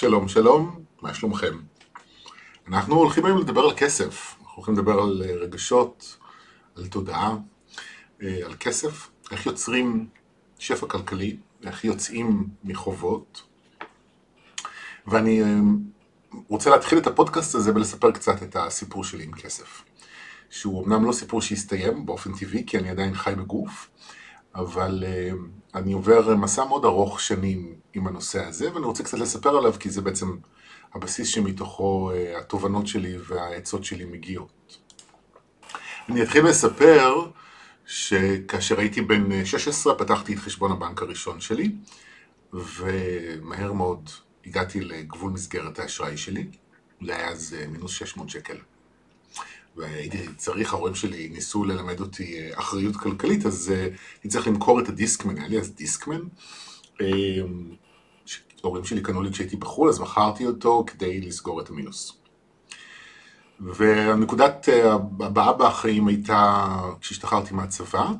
שלום, שלום, מה שלומכם? אנחנו הולכים היום לדבר על כסף, אנחנו הולכים לדבר על רגשות, על תודעה, על כסף, איך יוצרים שפע כלכלי, איך יוצאים מחובות. ואני רוצה להתחיל את הפודקאסט הזה ולספר קצת את הסיפור שלי עם כסף. שהוא אמנם לא סיפור שהסתיים באופן טבעי, כי אני עדיין חי בגוף, אבל אני עובר מסע מאוד ארוך שנים עם הנושא הזה, ואני רוצה קצת לספר עליו, כי זה בעצם הבסיס שמתוכו התובנות שלי והעצות שלי מגיעות. אני אתחיל לספר שכאשר הייתי בן 16 פתחתי את חשבון הבנק הראשון שלי, ומהר מאוד הגעתי לגבול מסגרת האשראי שלי, זה היה אז מינוס 600 שקל. והייתי צריך, ההורים שלי ניסו ללמד אותי אחריות כלכלית, אז הייתי צריך למכור את הדיסקמן, היה לי אז דיסקמן, ההורים שלי קנו לי כשהייתי בחו"ל, אז מכרתי אותו כדי לסגור את המינוס. והנקודת הבאה בחיים הייתה כשהשתחררתי מהצבא,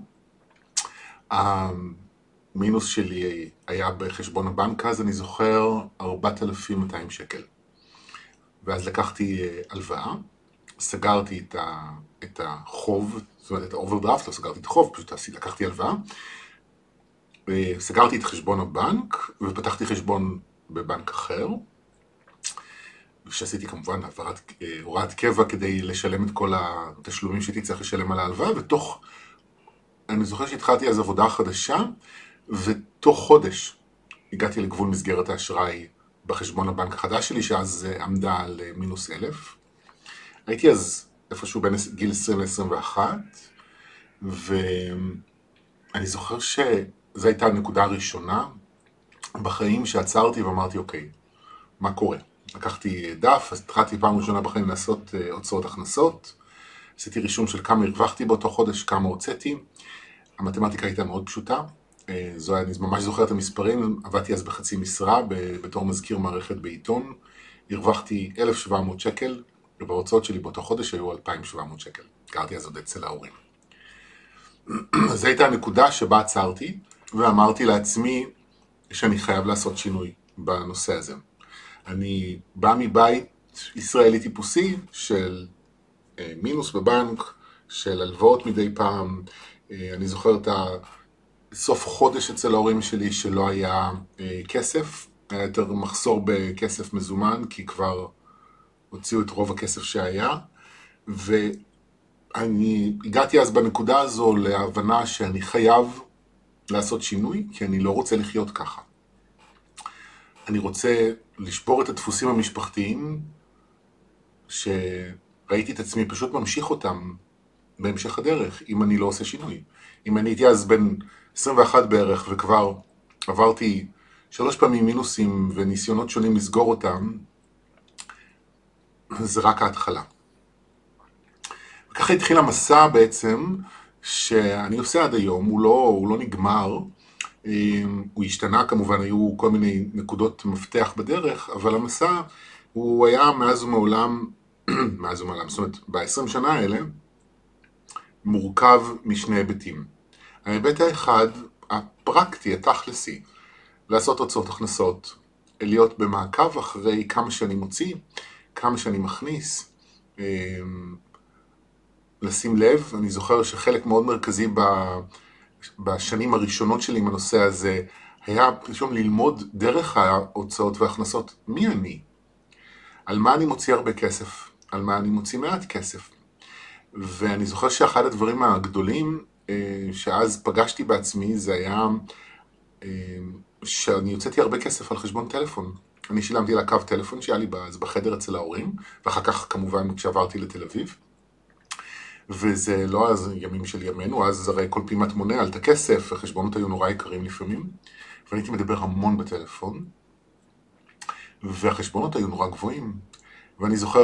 המינוס שלי היה בחשבון הבנק, אז אני זוכר 4,200 שקל. ואז לקחתי הלוואה, סגרתי את החוב, זאת אומרת את האוברדרפט, לא סגרתי את החוב, פשוט לקחתי הלוואה, סגרתי את חשבון הבנק ופתחתי חשבון בבנק אחר, שעשיתי כמובן הוראת קבע כדי לשלם את כל התשלומים שהייתי צריך לשלם על ההלוואה, אני זוכר שהתחלתי אז עבודה חדשה, ותוך חודש הגעתי לגבול מסגרת האשראי בחשבון הבנק החדש שלי, שאז עמדה על מינוס 1,000. הייתי אז איפשהו בין גיל 20 ל-21, ואני זוכר שזו הייתה הנקודה הראשונה בחיים שעצרתי ואמרתי, אוקיי, מה קורה? לקחתי דף, אז התחלתי פעם ראשונה בחיים לעשות הוצאות הכנסות, עשיתי רישום של כמה הרווחתי באותו חודש, כמה הוצאתי, המתמטיקה הייתה מאוד פשוטה, אני ממש זוכר את המספרים, עבדתי אז בחצי משרה בתור מזכיר מערכת בעיתון, הרווחתי 1,700 שקל, ובהוצאות שלי באותו חודש היו 2,700 שקל. גרתי אז עוד אצל ההורים. זו הייתה הנקודה שבה עצרתי, ואמרתי לעצמי שאני חייב לעשות שינוי בנושא הזה. אני בא מבית ישראלי טיפוסי של מינוס בבנק, של הלוואות מדי פעם. אני זוכר את סוף חודש אצל ההורים שלי שלא היה כסף, היה יותר מחסור בכסף מזומן, כי כבר הוציאו את רוב הכסף שהיה, ואני הגעתי אז בנקודה הזו להבנה שאני חייב לעשות שינוי, כי אני לא רוצה לחיות ככה. אני רוצה לשבור את הדפוסים המשפחתיים, שראיתי את עצמי פשוט ממשיך אותם בהמשך הדרך, אם אני לא עושה שינוי. אם אני הייתי אז בן 21 בערך, וכבר עברתי 3 פעמים מינוסים וניסיונות שונים לסגור אותם, זה רק ההתחלה. וככה התחיל המסע בעצם, שאני עושה עד היום, הוא לא נגמר, הוא השתנה כמובן, היו כל מיני נקודות מפתח בדרך, אבל המסע הוא היה מאז ומעולם, זאת אומרת, ב-20 שנה האלה, מורכב משני היבטים. ההיבט האחד, הפרקטי, התכלסי, לעשות הוצאות הכנסות, להיות במעקב אחרי כמה שאני מוציא, כמה שאני מכניס, לשים לב. אני זוכר שחלק מאוד מרכזי בשנים הראשונות שלי עם הנושא הזה, היה פשוט ללמוד דרך ההוצאות וההכנסות, מי אני? על מה אני מוציא הרבה כסף? על מה אני מוציא מעט כסף? ואני זוכר שאחד הדברים הגדולים שאז פגשתי בעצמי, זה היה שאני יוצאתי הרבה כסף על חשבון טלפון. אני שילמתי לקו טלפון שהיה לי בחדר אצל ההורים, ואחר כך כמובן כשעברתי לתל אביב. וזה לא אז ימים של ימינו, אז הרי כל פעימת מונה עלתה כסף, החשבונות היו נורא יקרים לפעמים, והייתי מדבר המון בטלפון, והחשבונות היו נורא גבוהים. ואני זוכר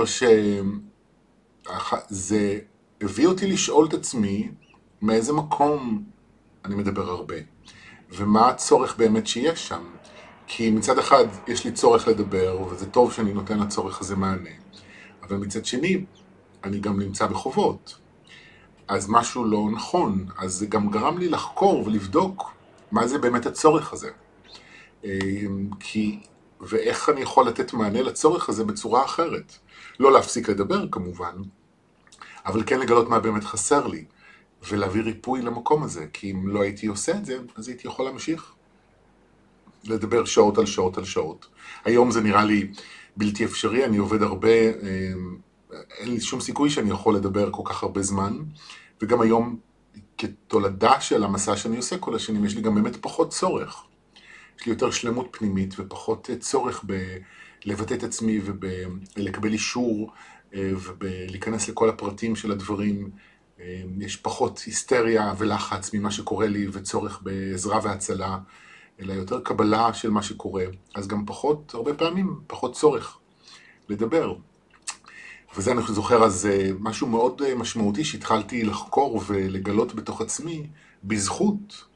שזה הביא אותי לשאול את עצמי, מאיזה מקום אני מדבר הרבה, ומה הצורך באמת שיש שם. כי מצד אחד יש לי צורך לדבר, וזה טוב שאני נותן לצורך הזה מענה. אבל מצד שני, אני גם נמצא בחובות. אז משהו לא נכון. אז זה גם גרם לי לחקור ולבדוק מה זה באמת הצורך הזה. כי ואיך אני יכול לתת מענה לצורך הזה בצורה אחרת. לא להפסיק לדבר כמובן, אבל כן לגלות מה באמת חסר לי, ולהביא ריפוי למקום הזה, כי אם לא הייתי עושה את זה, אז הייתי יכול להמשיך לדבר שעות על שעות על שעות. היום זה נראה לי בלתי אפשרי, אני עובד הרבה, אין לי שום סיכוי שאני יכול לדבר כל כך הרבה זמן, וגם היום כתולדה של המסע שאני עושה כל השנים, יש לי גם באמת פחות צורך. יש לי יותר שלמות פנימית ופחות צורך בלבטא את עצמי ולקבל אישור ולהיכנס לכל הפרטים של הדברים. יש פחות היסטריה ולחץ ממה שקורה לי וצורך בעזרה והצלה, אלא יותר קבלה של מה שקורה. אז גם פחות, הרבה פעמים, פחות צורך לדבר. וזה אני זוכר אז משהו מאוד משמעותי שהתחלתי לחקור ולגלות בתוך עצמי בזכות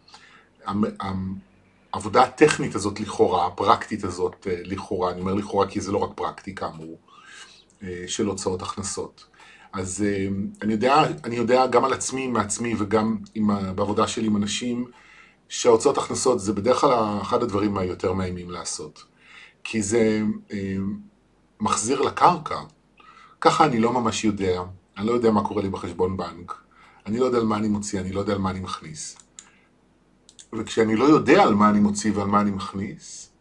העבודה הטכנית הזאת לכאורה, הפרקטית הזאת לכאורה, אני אומר לכאורה כי זה לא רק פרקטיקה אמרו, של הוצאות הכנסות. אז אני יודע גם על עצמי, מעצמי וגם בעבודה שלי עם אנשים, שההוצאות הכנסות זה בדרך כלל אחד הדברים היותר מאיימים לעשות. כי זה מחזיר לקרקע. ככה אני לא ממש יודע, אני לא יודע מה קורה לי בחשבון בנק, אני לא יודע על מה אני מוציא, אני לא יודע על מה אני מכניס. וכשאני לא יודע על מה אני מוציא ועל מה אני מכניס,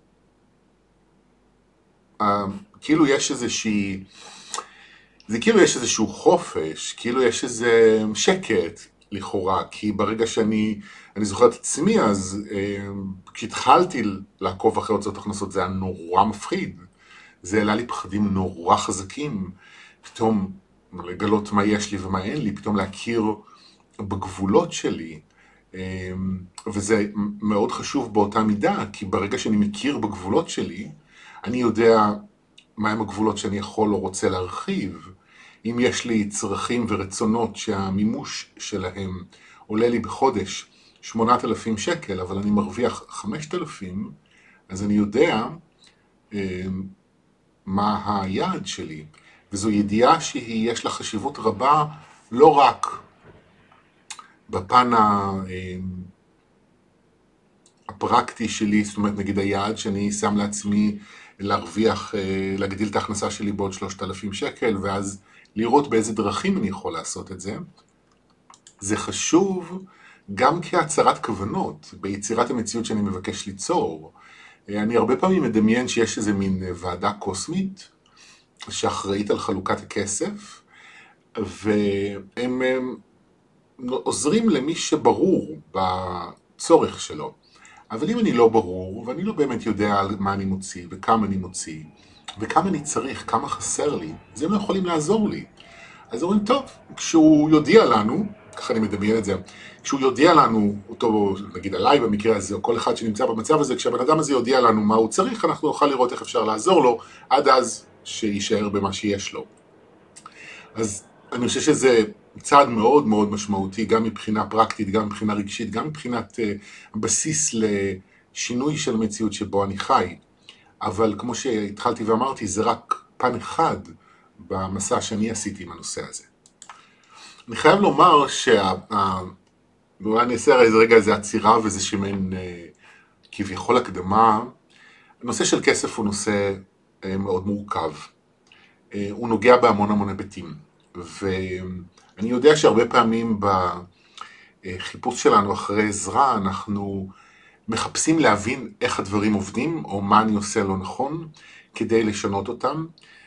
כאילו יש איזשהו חופש, כאילו יש איזה שקט לכאורה, כי ברגע שאני זוכר את עצמי, אז כשהתחלתי לעקוב אחרי הוצאות הכנסות זה היה נורא מפחיד, זה העלה לי פחדים נורא חזקים, פתאום לגלות מה יש לי ומה אין לי, פתאום להכיר בגבולות שלי, וזה מאוד חשוב באותה מידה, כי ברגע שאני מכיר בגבולות שלי, אני יודע מהם הגבולות שאני יכול או רוצה להרחיב. אם יש לי צרכים ורצונות שהמימוש שלהם עולה לי בחודש 8,000 שקל, אבל אני מרוויח 5,000, אז אני יודע מה היעד שלי. וזו ידיעה שיש לה חשיבות רבה לא רק בפן הפרקטי שלי, זאת אומרת נגיד היעד שאני שם לעצמי להרוויח, להגדיל את ההכנסה שלי בעוד 3,000 שקל, ואז לראות באיזה דרכים אני יכול לעשות את זה. זה חשוב גם כהצהרת כוונות, ביצירת המציאות שאני מבקש ליצור. אני הרבה פעמים מדמיין שיש איזה מין ועדה קוסמית, שאחראית על חלוקת הכסף, והם עוזרים למי שברור בצורך שלו. אבל אם אני לא ברור, ואני לא באמת יודע על מה אני מוציא, וכמה אני מוציא, וכמה אני צריך, כמה חסר לי, אז הם לא יכולים לעזור לי. אז אומרים, טוב, כשהוא יודיע לנו, ככה אני מדמיין את זה, כשהוא יודיע לנו, אותו, נגיד עליי במקרה הזה, או כל אחד שנמצא במצב הזה, כשהבן אדם הזה יודיע לנו מה הוא צריך, אנחנו נוכל לראות איך אפשר לעזור לו, עד אז שישאר במה שיש לו. אז אני חושב שזה צעד מאוד מאוד משמעותי, גם מבחינה פרקטית, גם מבחינה רגשית, גם מבחינת בסיס לשינוי של המציאות שבו אני חי. אבל כמו שהתחלתי ואמרתי, זה רק פן אחד במסע שאני עשיתי עם הנושא הזה. אני חייב לומר ואולי אני אעשה רגע איזה עצירה וזה שמן כביכול הקדמה. הנושא של כסף הוא נושא מאוד מורכב. הוא נוגע בהמון המון היבטים. ואני יודע שהרבה פעמים בחיפוש שלנו אחרי עזרה אנחנו מחפשים להבין איך הדברים עובדים או מה אני עושה לא נכון כדי לשנות אותם.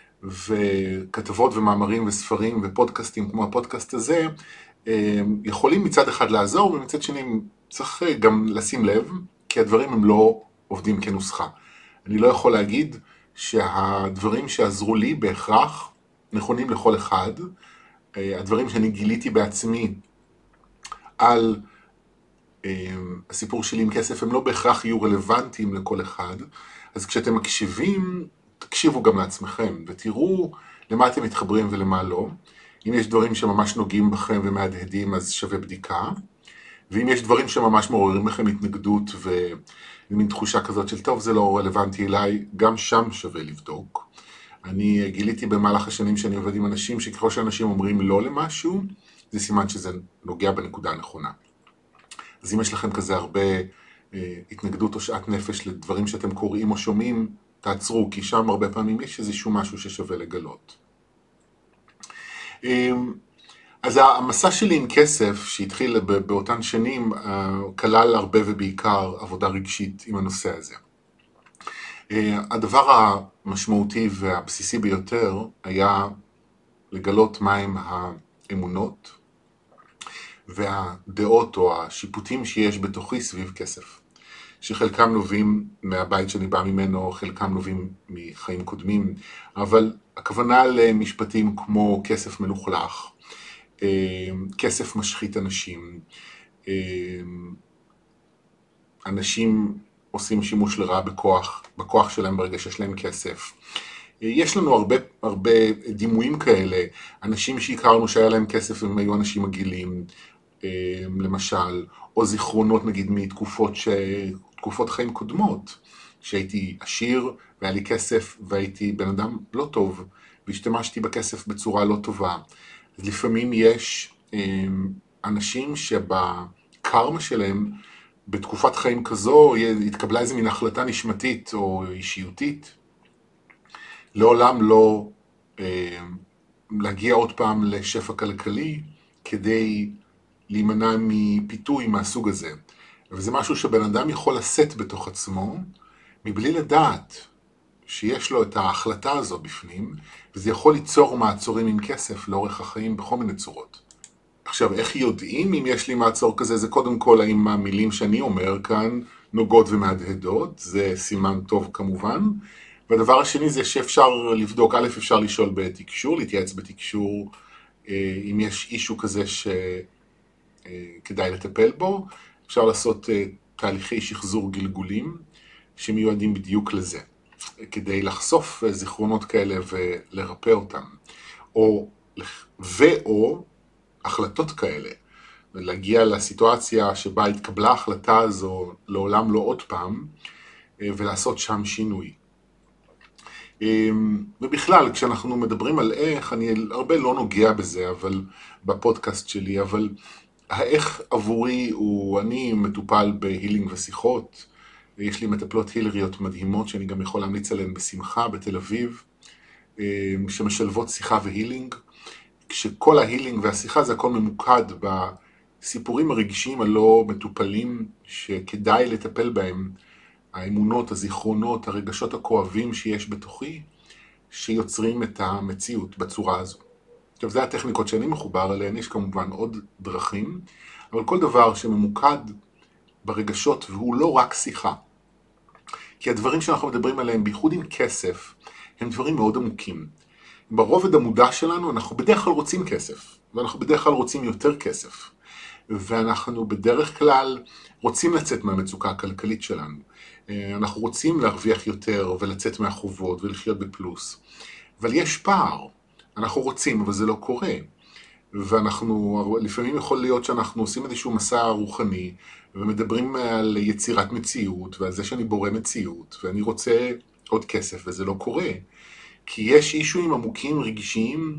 וכתבות ומאמרים וספרים ופודקאסטים כמו הפודקאסט הזה יכולים מצד אחד לעזור ומצד שני צריך גם לשים לב כי הדברים הם לא עובדים כנוסחה. אני לא יכול להגיד שהדברים שעזרו לי בהכרח נכונים לכל אחד. הדברים שאני גיליתי בעצמי על הסיפור שלי עם כסף הם לא בהכרח יהיו רלוונטיים לכל אחד. אז כשאתם מקשיבים, תקשיבו גם לעצמכם ותראו למה אתם מתחברים ולמה לא. אם יש דברים שממש נוגעים בכם ומהדהדים אז שווה בדיקה. ואם יש דברים שממש מעוררים לכם התנגדות ומין תחושה כזאת של טוב זה לא רלוונטי אליי, גם שם שווה לבדוק. אני גיליתי במהלך השנים שאני עובד עם אנשים שככל שאנשים אומרים לא למשהו, זה סימן שזה נוגע בנקודה הנכונה. אז אם יש לכם כזה הרבה התנגדות או שעת נפש לדברים שאתם קוראים או שומעים, תעצרו, כי שם הרבה פעמים יש איזשהו משהו ששווה לגלות. אז המסע שלי עם כסף, שהתחיל באותן שנים, כלל הרבה ובעיקר עבודה רגשית עם הנושא הזה. הדבר המשמעותי והבסיסי ביותר היה לגלות מהם האמונות והדעות או השיפוטים שיש בתוכי סביב כסף, שחלקם נובעים מהבית שאני בא ממנו, חלקם נובעים מחיים קודמים, אבל הכוונה למשפטים כמו כסף מלוכלך, כסף משחית אנשים, אנשים עושים שימוש לרעה בכוח שלהם ברגע שיש להם כסף. יש לנו הרבה דימויים כאלה, אנשים שהכרנו שהיה להם כסף הם היו אנשים מגעילים, למשל, או זיכרונות נגיד מתקופות חיים קודמות, שהייתי עשיר והיה לי כסף והייתי בן אדם לא טוב, והשתמשתי בכסף בצורה לא טובה. אז לפעמים יש אנשים שבקרמה שלהם, בתקופת חיים כזו, התקבלה איזו מין החלטה נשמתית או אישיותית, לעולם לא להגיע עוד פעם לשפע כלכלי, כדי להימנע מפיתוי מהסוג הזה. וזה משהו שבן אדם יכול לשאת בתוך עצמו, מבלי לדעת שיש לו את ההחלטה הזו בפנים, וזה יכול ליצור מעצורים עם כסף לאורך החיים בכל מיני צורות. עכשיו, איך יודעים אם יש לי מעצור כזה? זה קודם כל האם המילים שאני אומר כאן נוגעות ומהדהדות, זה סימן טוב כמובן. והדבר השני זה שאפשר לבדוק, א', אפשר לשאול בתקשור, להתייעץ בתקשור, אם יש אישו כזה שכדאי לטפל בו, אפשר לעשות תהליכי שחזור גלגולים שמיועדים בדיוק לזה, כדי לחשוף זיכרונות כאלה ולרפא אותם, או החלטות כאלה, ולהגיע לסיטואציה שבה התקבלה ההחלטה הזו לעולם לא עוד פעם, ולעשות שם שינוי. ובכלל, כשאנחנו מדברים על איך, אני הרבה לא נוגע בזה, אבל בפודקאסט שלי, אבל האיך עבורי אני מטופל בהילינג ושיחות, יש לי מטפלות הילריות מדהימות שאני גם יכול להמליץ עליהן בשמחה בתל אביב, שמשלבות שיחה והילינג, כשכל ההילינג והשיחה זה הכל ממוקד בסיפורים הרגשיים הלא מטופלים שכדאי לטפל בהם, האמונות, הזיכרונות, הרגשות הכואבים שיש בתוכי, שיוצרים את המציאות בצורה הזו. עכשיו, זה הטכניקות שאני מחובר עליהן, יש כמובן עוד דרכים, אבל כל דבר שממוקד ברגשות, והוא לא רק שיחה. כי הדברים שאנחנו מדברים עליהם, בייחוד עם כסף, הם דברים מאוד עמוקים. ברובד המודע שלנו, אנחנו בדרך כלל רוצים כסף, ואנחנו בדרך כלל רוצים יותר כסף. ואנחנו בדרך כלל רוצים לצאת מהמצוקה הכלכלית שלנו. אנחנו רוצים להרוויח יותר ולצאת מהחובות ולחיות בפלוס. אבל יש פער. אנחנו רוצים, אבל זה לא קורה. ואנחנו, לפעמים יכול להיות שאנחנו עושים איזשהו מסע רוחני, ומדברים על יצירת מציאות, ועל זה שאני בורא מציאות, ואני רוצה עוד כסף, וזה לא קורה. כי יש אישויים עמוקים רגשיים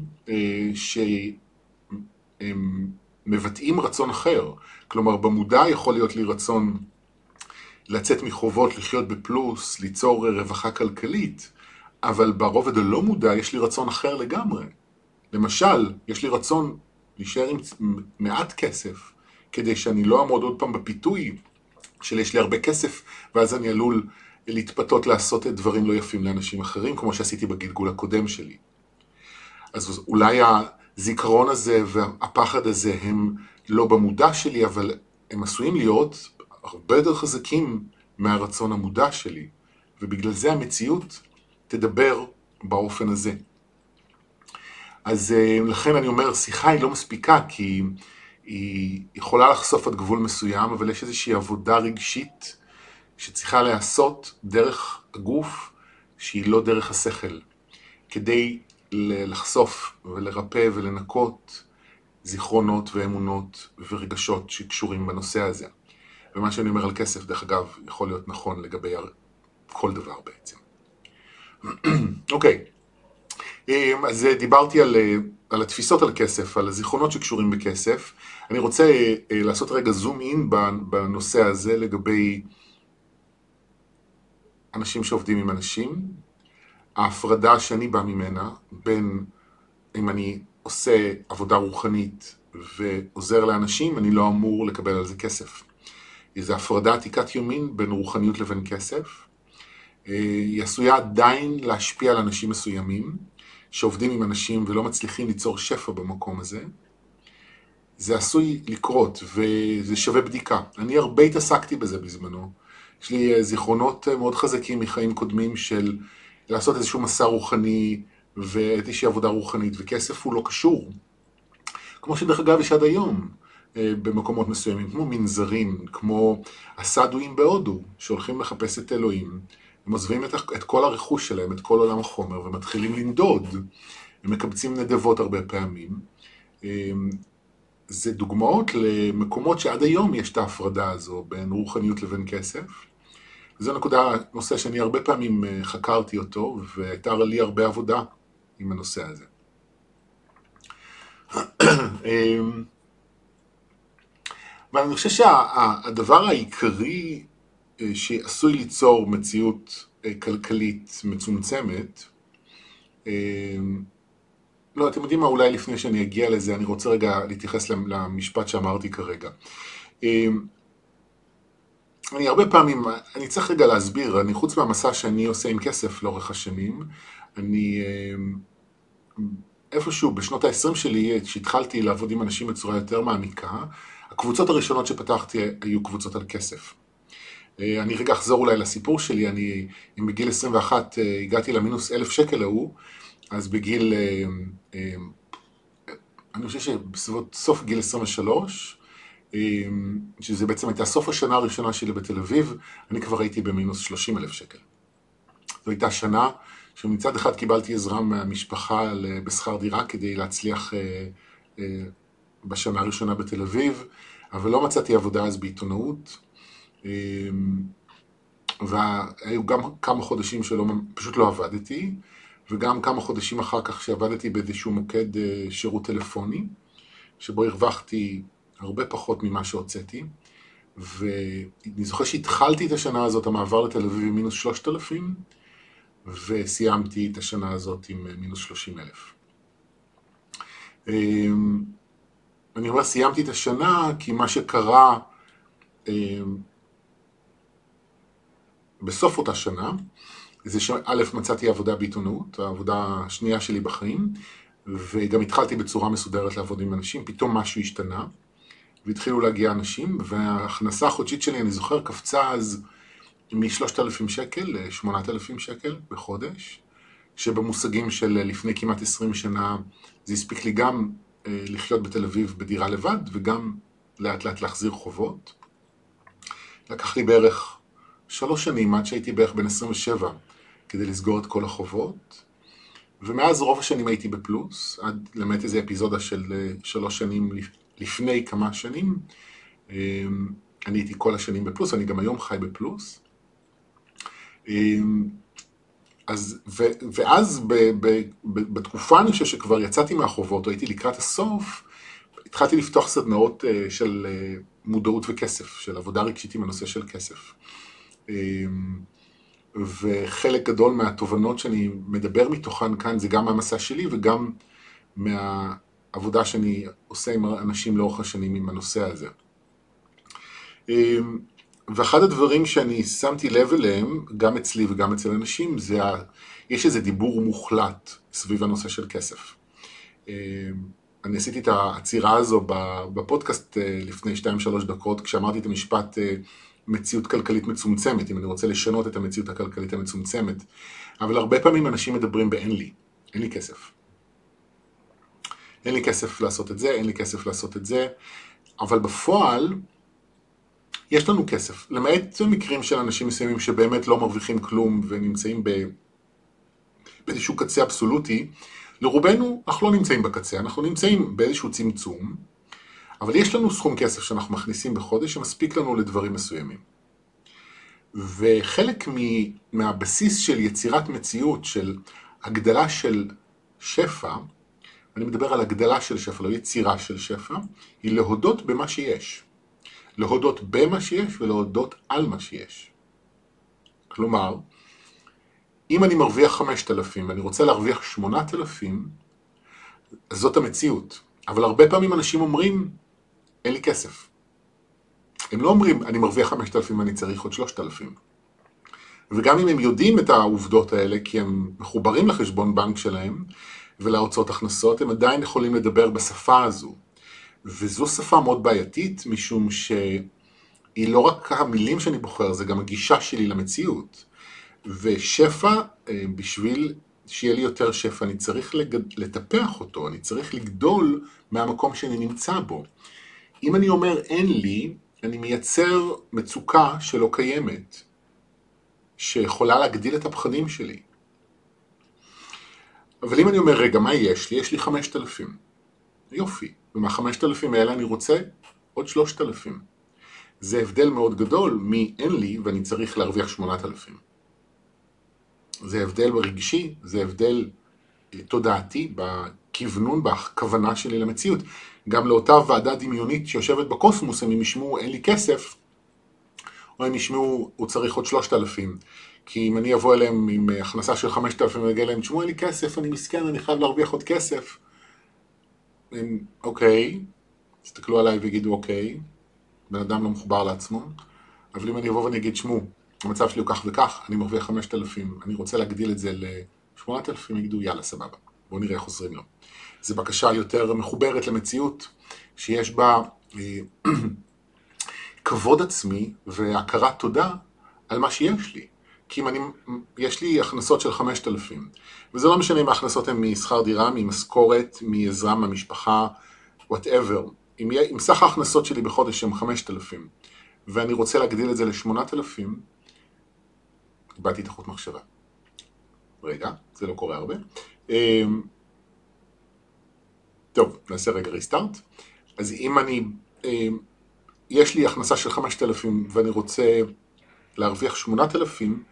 שמבטאים רצון אחר. כלומר, במודע יכול להיות לי רצון לצאת מחובות, לחיות בפלוס, ליצור רווחה כלכלית, אבל ברובד הלא מודע יש לי רצון אחר לגמרי. למשל, יש לי רצון להישאר עם מעט כסף, כדי שאני לא אעמוד עוד פעם בפיתוי של יש לי הרבה כסף, ואז אני עלול להתפתות לעשות את דברים לא יפים לאנשים אחרים, כמו שעשיתי בגלגול הקודם שלי. אז אולי הזיכרון הזה והפחד הזה הם לא במודע שלי, אבל הם עשויים להיות הרבה יותר חזקים מהרצון המודע שלי, ובגלל זה המציאות תדבר באופן הזה. אז לכן אני אומר, שיחה היא לא מספיקה, כי היא יכולה לחשוף עד גבול מסוים, אבל יש איזושהי עבודה רגשית שצריכה לעשות דרך הגוף, שהיא לא דרך השכל, כדי לחשוף ולרפא ולנקות זיכרונות ואמונות ורגשות שקשורים בנושא הזה. ומה שאני אומר על כסף, דרך אגב, יכול להיות נכון לגבי כל דבר בעצם. אוקיי. אז דיברתי על התפיסות על כסף, על הזיכרונות שקשורים בכסף. אני רוצה לעשות רגע זום אין בנושא הזה לגבי אנשים שעובדים עם אנשים, ההפרדה שאני בא ממנה בין אם אני עושה עבודה רוחנית ועוזר לאנשים, אני לא אמור לקבל על זה כסף. זו הפרדה עתיקת יומין בין רוחניות לבין כסף. היא עשויה עדיין להשפיע על אנשים מסוימים, שעובדים עם אנשים ולא מצליחים ליצור שפע במקום הזה. זה עשוי לקרות, וזה שווה בדיקה. אני הרבה התעסקתי בזה בזמנו. יש לי זיכרונות מאוד חזקים מחיים קודמים של לעשות איזשהו מסע רוחני, ואיזושהי עבודה רוחנית, וכסף הוא לא קשור. כמו שדרך אגב יש עד היום במקומות מסוימים, כמו מנזרים, כמו הסדואים בהודו, שהולכים לחפש את אלוהים, הם עוזבים את כל הרכוש שלהם, את כל עולם החומר, ומתחילים לנדוד. הם מקבצים נדבות הרבה פעמים. זה דוגמאות למקומות שעד היום יש את ההפרדה הזו בין רוחניות לבין כסף. וזו נושא שאני הרבה פעמים חקרתי אותו, והייתה לי הרבה עבודה עם הנושא הזה. ואני חושב שהדבר העיקרי שעשוי ליצור מציאות כלכלית מצומצמת, לא, אתם יודעים מה, אולי לפני שאני אגיע לזה, אני רוצה רגע להתייחס למשפט שאמרתי כרגע. אני הרבה פעמים, אני צריך רגע להסביר, אני חוץ מהמסע שאני עושה עם כסף לאורך השנים, אני איפשהו בשנות ה-20 שלי, שהתחלתי לעבוד עם אנשים בצורה יותר מעמיקה, הקבוצות הראשונות שפתחתי היו קבוצות על כסף. אני רגע אחזור אולי לסיפור שלי, אם בגיל 21 הגעתי למינוס 1,000 שקל ההוא, אז בגיל, אני חושב שבסביבות סוף גיל 23, שזה בעצם הייתה סוף השנה הראשונה שלי בתל אביב, אני כבר הייתי במינוס 30,000 שקל. זו הייתה שנה שמצד אחד קיבלתי עזרה מהמשפחה בשכר דירה כדי להצליח בשנה הראשונה בתל אביב, אבל לא מצאתי עבודה אז בעיתונאות, והיו גם כמה חודשים פשוט לא עבדתי, וגם כמה חודשים אחר כך שעבדתי באיזשהו מוקד שירות טלפוני, שבו הרווחתי הרבה פחות ממה שהוצאתי, ואני זוכר שהתחלתי את השנה הזאת, המעבר לתל אביב עם מינוס 3,000, וסיימתי את השנה הזאת עם מינוס 30,000. אני אומר, סיימתי את השנה, כי מה שקרה בסוף אותה שנה, זה שא' מצאתי עבודה בעיתונות, העבודה השנייה שלי בחיים, וגם התחלתי בצורה מסודרת לעבוד עם אנשים, פתאום משהו השתנה, והתחילו להגיע אנשים, וההכנסה החודשית שלי, אני זוכר, קפצה אז מ-3,000 שקל ל-8,000 שקל בחודש, שבמושגים של לפני כמעט 20 שנה, זה הספיק לי גם לחיות בתל אביב בדירה לבד, וגם לאט לאט להחזיר חובות. לקח לי בערך 3 שנים, עד שהייתי בערך בן 27, כדי לסגור את כל החובות, ומאז רוב השנים הייתי בפלוס, עד למעט איזו אפיזודה של 3 שנים לפני כמה שנים, אני הייתי כל השנים בפלוס, אני גם היום חי בפלוס. ואז בתקופה אני חושב שכבר יצאתי מהחובות, או הייתי לקראת הסוף, התחלתי לפתוח סדנאות של מודעות וכסף, של עבודה רגשית עם הנושא של כסף. וחלק גדול מהתובנות שאני מדבר מתוכן כאן, זה גם מהמסע שלי וגם מהעבודה שאני עושה עם אנשים לאורך השנים עם הנושא הזה. ואחד הדברים שאני שמתי לב אליהם, גם אצלי וגם אצל אנשים, יש איזה דיבור מוחלט סביב הנושא של כסף. אני עשיתי את העצירה הזו בפודקאסט לפני 2-3 דקות, כשאמרתי את המשפט מציאות כלכלית מצומצמת, אם אני רוצה לשנות את המציאות הכלכלית המצומצמת. אבל הרבה פעמים אנשים מדברים באין לי, אין לי כסף. אין לי כסף לעשות את זה, אין לי כסף לעשות את זה, אבל בפועל יש לנו כסף. למעט מקרים של אנשים מסוימים שבאמת לא מרוויחים כלום ונמצאים באיזשהו קצה אבסולוטי, לרובנו אנחנו לא נמצאים בקצה, אנחנו נמצאים באיזשהו צמצום, אבל יש לנו סכום כסף שאנחנו מכניסים בחודש שמספיק לנו לדברים מסוימים. וחלק מהבסיס של יצירת מציאות, של הגדלה של שפע, אני מדבר על הגדלה של שפע, לא יצירה של שפע, היא להודות במה שיש. להודות במה שיש ולהודות על מה שיש. כלומר, אם אני מרוויח 5,000 ואני רוצה להרוויח 8,000, אז זאת המציאות. אבל הרבה פעמים אנשים אומרים, אין לי כסף. הם לא אומרים, אני מרוויח 5,000 ואני צריך עוד 3,000. וגם אם הם יודעים את העובדות האלה, כי הם מחוברים לחשבון בנק שלהם ולהוצאות הכנסות, הם עדיין יכולים לדבר בשפה הזו. וזו שפה מאוד בעייתית, משום שהיא לא רק המילים שאני בוחר, זה גם הגישה שלי למציאות. ושפע, בשביל שיהיה לי יותר שפע, אני צריך לטפח אותו, אני צריך לגדול מהמקום שאני נמצא בו. אם אני אומר אין לי, אני מייצר מצוקה שלא קיימת, שיכולה להגדיל את הפחדים שלי. אבל אם אני אומר, רגע, מה יש לי? יש לי 5,000. יופי. ומה-5,000 האלה אני רוצה עוד 3,000. זה הבדל מאוד גדול מאין לי ואני צריך להרוויח 8,000. זה הבדל רגשי, זה הבדל תודעתי בכוונון, בכוונה שלי למציאות. גם לאותה ועדה דמיונית שיושבת בקוסמוס, הם ישמעו אין לי כסף, או הם ישמעו הוא צריך עוד 3,000. כי אם אני אבוא אליהם עם הכנסה של 5,000 ואגיד להם, תשמעו אין לי כסף, אני מסכן, אני חייב להרוויח עוד כסף. הם, אוקיי, תסתכלו עליי ויגידו אוקיי, בן אדם לא מחובר לעצמו. אבל אם אני אבוא ואני אגיד, שמעו, המצב שלי הוא כך וכך, אני מרוויח 5,000, אני רוצה להגדיל את זה ל8,000, יגידו יאללה סבבה, בואו נראה איך עוזרים לו. זו בקשה יותר מחוברת למציאות, שיש בה כבוד עצמי והכרת תודה על מה שיש לי. כי אם יש לי הכנסות של 5,000, וזה לא משנה אם ההכנסות הן משכר דירה, ממשכורת, מעזרה מהמשפחה, whatever. אם סך ההכנסות שלי בחודש הם 5,000, ואני רוצה להגדיל את זה ל8,000, איבדתי את החוט מחשבה. רגע, זה לא קורה הרבה. טוב, נעשה רגע ריסטארט. אז אם יש לי הכנסה של 5,000 ואני רוצה להרוויח 8,000,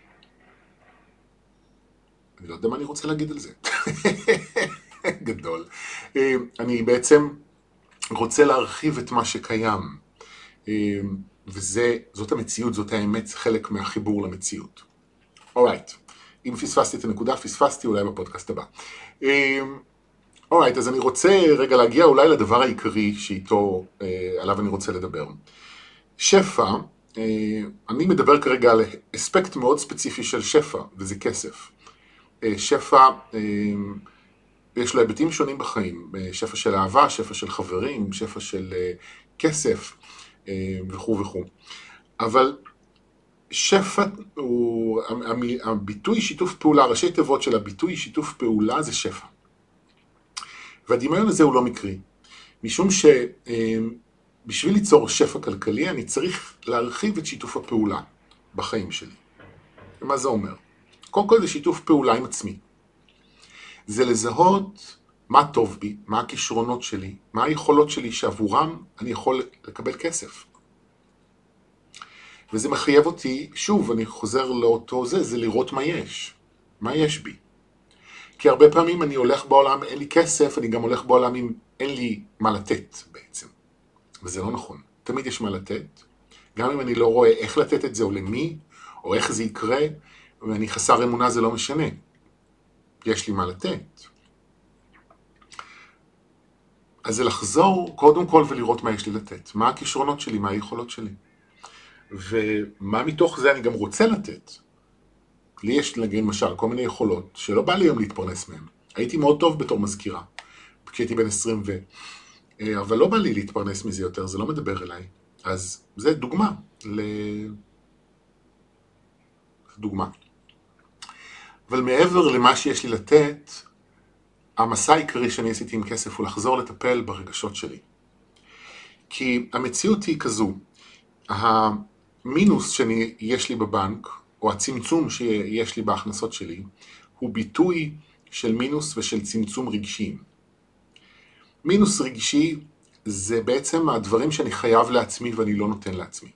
אני לא יודע מה אני רוצה להגיד על זה. גדול. אני בעצם רוצה להרחיב את מה שקיים. וזאת המציאות, זאת האמת, זה חלק מהחיבור למציאות. אורייט, אם פספסתי את הנקודה, פספסתי אולי בפודקאסט הבא. אורייט, אז אני רוצה רגע להגיע אולי לדבר העיקרי שאיתו, עליו אני רוצה לדבר. שפע, אני מדבר כרגע על אספקט מאוד ספציפי של שפע, וזה כסף. שפע, יש לו היבטים שונים בחיים, שפע של אהבה, שפע של חברים, שפע של כסף, וכו' וכו'. אבל שפע הוא, הביטוי שיתוף פעולה, ראשי תיבות של הביטוי שיתוף פעולה זה שפע. והדמיון הזה הוא לא מקרי, משום שבשביל ליצור שפע כלכלי אני צריך להרחיב את שיתוף הפעולה בחיים שלי. ומה זה אומר? קודם כל זה שיתוף פעולה עם עצמי. זה לזהות מה טוב בי, מה הכישרונות שלי, מה היכולות שלי שעבורם אני יכול לקבל כסף. וזה מחייב אותי, שוב, אני חוזר לאותו זה לראות מה יש בי. כי הרבה פעמים אני הולך בעולם, אין לי כסף, אני גם הולך בעולם עם אין לי מה לתת בעצם. וזה לא נכון. תמיד יש מה לתת. גם אם אני לא רואה איך לתת את זה או למי, או איך זה יקרה, ואני חסר אמונה, זה לא משנה. יש לי מה לתת. אז זה לחזור קודם כל ולראות מה יש לי לתת. מה הכישרונות שלי, מה היכולות שלי. ומה מתוך זה אני גם רוצה לתת. לי יש למשל כל מיני יכולות שלא בא לי היום להתפרנס מהן. הייתי מאוד טוב בתור מזכירה, כשהייתי בן 20 אבל לא בא לי להתפרנס מזה יותר, זה לא מדבר אליי. אז זה דוגמה דוגמה. אבל מעבר למה שיש לי לתת, המסע העיקרי שאני עשיתי עם כסף הוא לחזור לטפל ברגשות שלי. כי המציאות היא כזו, המינוס שיש לי בבנק, או הצמצום שיש לי בהכנסות שלי, הוא ביטוי של מינוס ושל צמצום רגשיים. מינוס רגשי זה בעצם הדברים שאני חייב לעצמי ואני לא נותן לעצמי.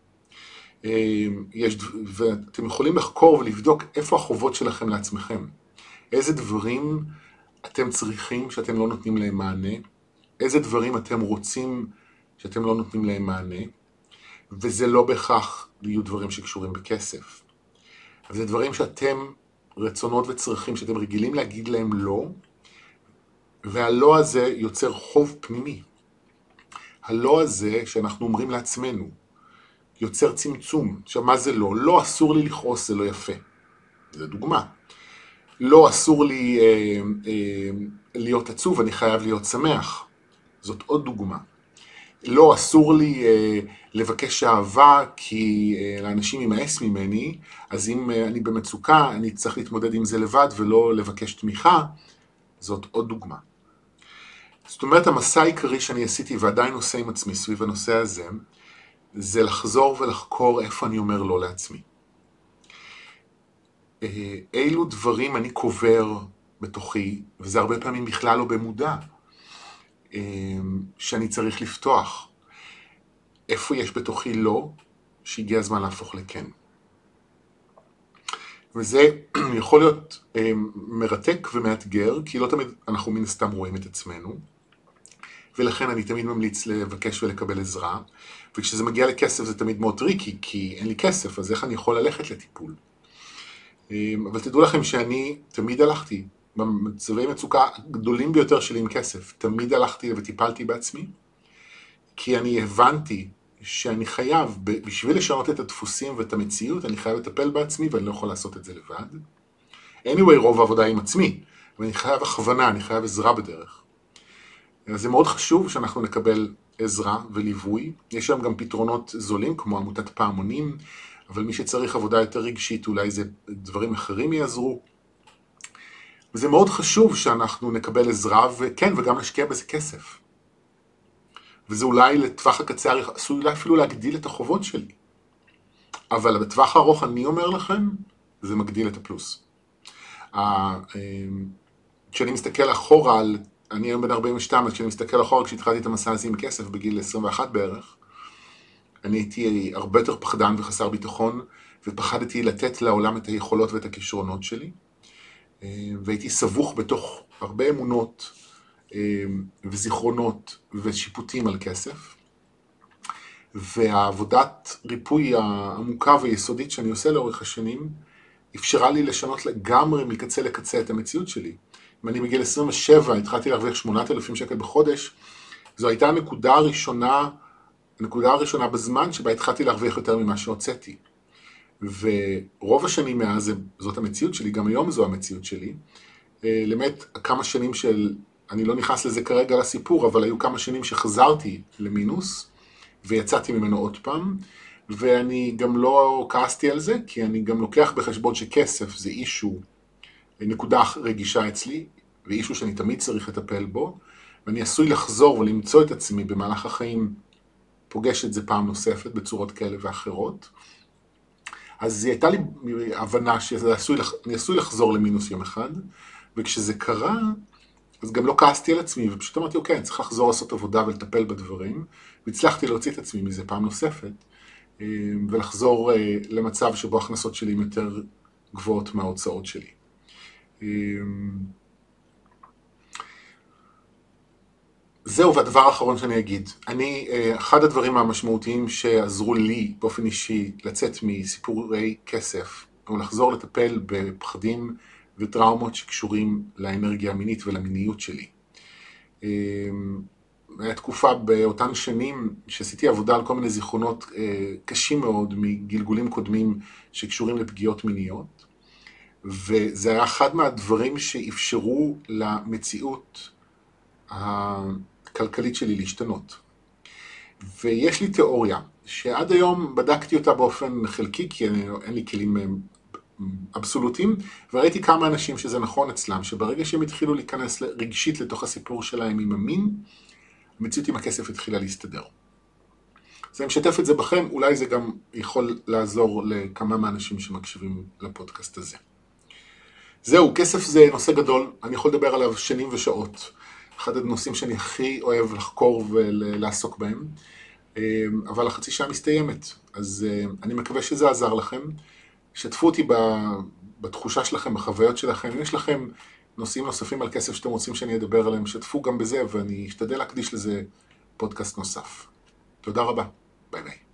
ואתם יכולים לחקור ולבדוק איפה החובות שלכם לעצמכם. איזה דברים אתם צריכים שאתם לא נותנים להם מענה, איזה דברים אתם רוצים שאתם לא נותנים להם מענה, וזה לא בהכרח יהיו דברים שקשורים בכסף. אבל זה דברים שאתם רצונות וצרכים שאתם רגילים להגיד להם לא, והלא הזה יוצר חוב פנימי. הלא הזה שאנחנו אומרים לעצמנו, יוצר צמצום. עכשיו, מה זה לא? לא, אסור לי לכעוס, זה לא יפה. זה דוגמה. לא, אסור לי להיות עצוב, אני חייב להיות שמח. זאת עוד דוגמה. לא, אסור לי לבקש אהבה כי לאנשים יימאס ממני, אז אם אני במצוקה, אני צריך להתמודד עם זה לבד ולא לבקש תמיכה. זאת עוד דוגמה. זאת אומרת, המסע העיקרי שאני עשיתי ועדיין עושה עם עצמי סביב הנושא הזה, זה לחזור ולחקור איפה אני אומר לא לעצמי. אילו דברים אני קובר בתוכי, וזה הרבה פעמים בכלל לא במודע, שאני צריך לפתוח. איפה יש בתוכי לא, שהגיע הזמן להפוך לכן. וזה יכול להיות מרתק ומאתגר, כי לא תמיד אנחנו מן הסתם רואים את עצמנו, ולכן אני תמיד ממליץ לבקש ולקבל עזרה, וכשזה מגיע לכסף זה תמיד מאוד טריקי, כי אין לי כסף, אז איך אני יכול ללכת לטיפול? אבל תדעו לכם שאני תמיד הלכתי, במצבי מצוקה גדולים ביותר שלי עם כסף, תמיד הלכתי וטיפלתי בעצמי, כי אני הבנתי שאני חייב, בשביל לשנות את הדפוסים ואת המציאות, אני חייב לטפל בעצמי ואני לא יכול לעשות את זה לבד. anyway, רוב העבודה עם עצמי, ואני חייב הכוונה, אני חייב עזרה בדרך. אז זה מאוד חשוב שאנחנו נקבל עזרה וליווי. יש שם גם פתרונות זולים, כמו עמותת פעמונים, אבל מי שצריך עבודה יותר רגשית, אולי זה דברים אחרים יעזרו. וזה מאוד חשוב שאנחנו נקבל עזרה, וכן, וגם נשקיע בזה כסף. וזה אולי לטווח הקצר, אולי אפילו להגדיל את החובות שלי. אבל בטווח הארוך, אני אומר לכם, זה מגדיל את הפלוס. כשאני מסתכל אחורה, אני היום בן 42, אז כשאני מסתכל אחורה, כשהתחלתי את המסע הזה עם כסף בגיל 21 בערך, אני הייתי הרבה יותר פחדן וחסר ביטחון, ופחדתי לתת לעולם את היכולות ואת הכישרונות שלי, והייתי סבוך בתוך הרבה אמונות וזיכרונות ושיפוטים על כסף, והעבודת ריפוי העמוקה ויסודית שאני עושה לאורך השנים, אפשרה לי לשנות לגמרי מקצה לקצה את המציאות שלי. אם אני בגיל 27 התחלתי להרוויח 8,000 שקל בחודש, זו הייתה הנקודה הראשונה בזמן שבה התחלתי להרוויח יותר ממה שהוצאתי. ורוב השנים מאז זאת המציאות שלי, גם היום זו המציאות שלי. למעט כמה שנים אני לא נכנס לזה כרגע לסיפור, אבל היו כמה שנים שחזרתי למינוס, ויצאתי ממנו עוד פעם, ואני גם לא כעסתי על זה, כי אני גם לוקח בחשבון שכסף זה אישו, נקודה רגישה אצלי, ואישו שאני תמיד צריך לטפל בו, ואני עשוי לחזור ולמצוא את עצמי במהלך החיים, פוגש את זה פעם נוספת בצורות כאלה ואחרות. אז הייתה לי הבנה שאני עשוי לחזור למינוס יום אחד, וכשזה קרה, אז גם לא כעסתי על עצמי, ופשוט אמרתי, אוקיי, אני צריך לחזור לעשות עבודה ולטפל בדברים, והצלחתי להוציא את עצמי מזה פעם נוספת, ולחזור למצב שבו ההכנסות שלי יותר גבוהות מההוצאות שלי. זהו, והדבר האחרון שאני אגיד, אחד הדברים המשמעותיים שעזרו לי באופן אישי לצאת מסיפורי כסף, הוא לחזור לטפל בפחדים וטראומות שקשורים לאנרגיה המינית ולמיניות שלי. הייתה תקופה באותן שנים שעשיתי עבודה על כל מיני זיכרונות קשים מאוד מגלגולים קודמים שקשורים לפגיעות מיניות, וזה היה אחד מהדברים שאפשרו למציאות הכלכלית שלי להשתנות. ויש לי תיאוריה שעד היום בדקתי אותה באופן חלקי, כי אין לי כלים אבסולוטיים, וראיתי כמה אנשים שזה נכון אצלם, שברגע שהם התחילו להיכנס רגשית לתוך הסיפור שלהם עם המין, המציאות עם הכסף התחילה להסתדר. אז אני משתף את זה בכם, אולי זה גם יכול לעזור לכמה מהאנשים שמקשיבים לפודקאסט הזה. זהו, כסף זה נושא גדול, אני יכול לדבר עליו שנים ושעות. אחד הנושאים שאני הכי אוהב לחקור ולעסוק בהם, אבל החצי שעה מסתיימת, אז אני מקווה שזה עזר לכם. שתפו אותי בתחושה שלכם, בחוויות שלכם. אם יש לכם נושאים נוספים על כסף שאתם רוצים שאני אדבר עליהם, שתפו גם בזה, ואני אשתדל להקדיש לזה פודקאסט נוסף. תודה רבה, ביי ביי.